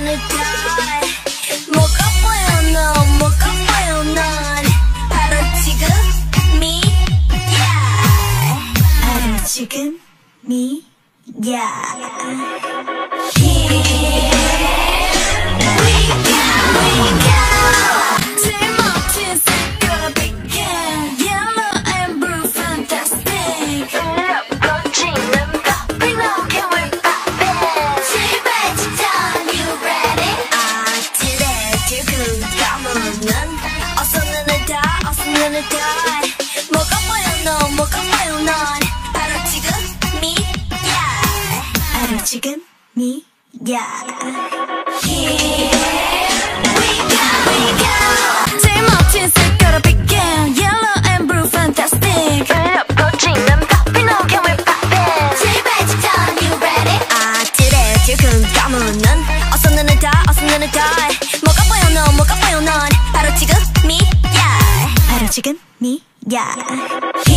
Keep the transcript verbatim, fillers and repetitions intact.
눈을 달 뭐가 보여 넌 뭐가 보여 넌 바로 지금이야 바로 지금이야 Here we go, we go 제일 멋진 색깔 begin Yellow and blue fantastic 거치는 팝이 no can we pop it 제발 지쳐 you ready 아찔해 지금 감은 어서 눈을 다 어서 눈을 다 뭐가 보여 넌 뭐가 보여 넌 바로 지금이야 바로 지금이야 Here we go, we go 제일 멋진 색깔을 begin Yellow and blue fantastic 거치는 팝이 no can we pop it 제발 지쳐 you ready 아찔해 지금 감은 어서 눈을 다 어서 눈을 다 뭐가 보여 넌 뭐가 보여 넌 바로 지금이야 바로 지금이야